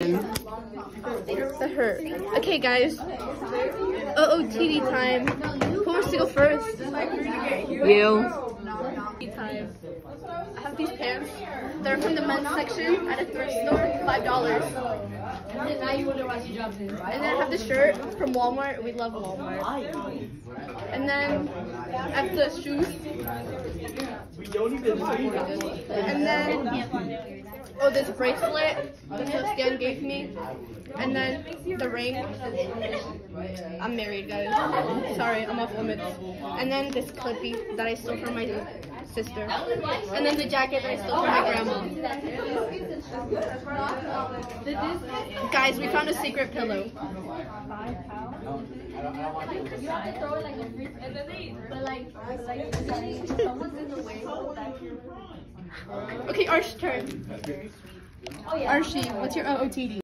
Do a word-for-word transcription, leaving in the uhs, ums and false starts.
one. That hurt. Okay, guys. O O T D time. Who wants to go first? You. Time. I have these pants. They're from the men's section at a thrift store, five dollars. And then I have the shirt from Walmart. We love Walmart. And then I have the shoes. And then oh, this bracelet that Sebastian gave me. And then the ring. I'm married, guys. Sorry, I'm off limits. And then this clippy that I stole from my sister. And then the jacket that I stole from my grandma. Guys, we found a secret pillow. Okay, Arsh, turn. Archie, what's your O O T D?